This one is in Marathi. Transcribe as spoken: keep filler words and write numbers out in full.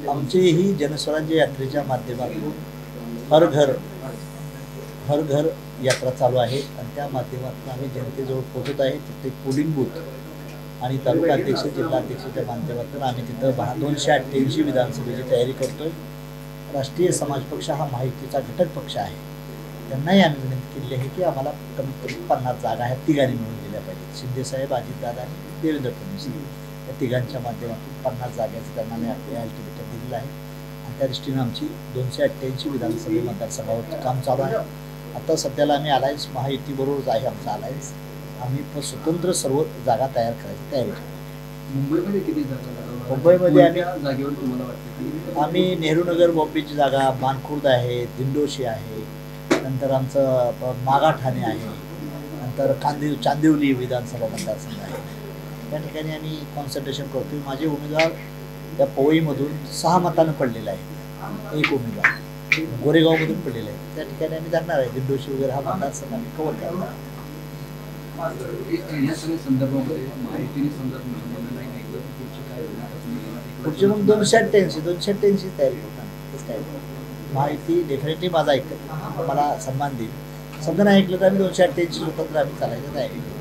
आमची ही जनस्वराज्य यात्रेच्या माध्यमातून हर घर हर घर यात्रा चालू आहे आणि त्या माध्यमातून आम्ही जनतेजवळ पोहोचत आहे. तिथे पोलिंग बूथ आणि तालुका अध्यक्ष जिल्हा अध्यक्षाच्या माध्यमातून आम्ही तिथं बहा दोनशे अठ्ठ्याऐंशी विधानसभेची तयारी करतोय. राष्ट्रीय समाज पक्ष हा महायुतीचा घटक पक्ष आहे. त्यांनाही आम्ही विनंती केली आहे की आम्हाला कमीत कमी पन्नास जागा ह्या तिघांनी मिळून दिल्या पाहिजेत. शिंदेसाहेब, अजितदादा आणि देवेंद्र फडणवीस या तिघांच्या माध्यमातून पन्नास जागाचं त्यांना मी आपल्या अल्टिमेटम दिलेलं आहे आणि त्या दृष्टीनं आमची दोनशे अठ्ठ्याऐंशी विधानसभा मतदारसंघावर काम चालू आहे. आता सध्याला आम्ही अलायन्स महायुतीबरोबरच आहे आमचा अलायन्स. आम्ही स्वतंत्र सर्व जागा तयार करायची तयारी करतो. मुंबईमध्ये किती जागा? मुंबईमध्ये आम्ही जागेवर तुम्हाला वाटतं की आम्ही नेहरूनगर बॉम्बेची जागा, मानखुर्द आहे, दिंडोशी आहे, नंतर आमचं मागाठाणे आहे, नंतर कांदिव चांदिवली विधानसभा मतदारसंघ आहे. त्या ठिकाणी आम्ही कॉन्सन्ट्रेशन करतो. माझे उमेदवार त्या पवईमधून सहा मतानं पडलेला आहे. एक उमेदवार गोरेगावमधून पडलेला आहे. त्या ठिकाणी आम्ही धरणार आहे. दिंडोशी वगैरे हा मतदारसंघ आम्ही कव्हर करणार आहे. या सगळ्या संदर्भामध्ये माहितीने संदर्भ पुढचे मग दोनशे अठ्ठ्याऐंशी दोनशे अठ्ठ्याऐंशी तयारी करतात. तसं काय माहिती डेफिनेटली माझा ऐकतं मला सन्मान देईल. समजा नाही ऐकलं तर आम्ही दोनशे अठ्ठ्याऐंशी स्वतंत्र आम्ही चालायचं तयारी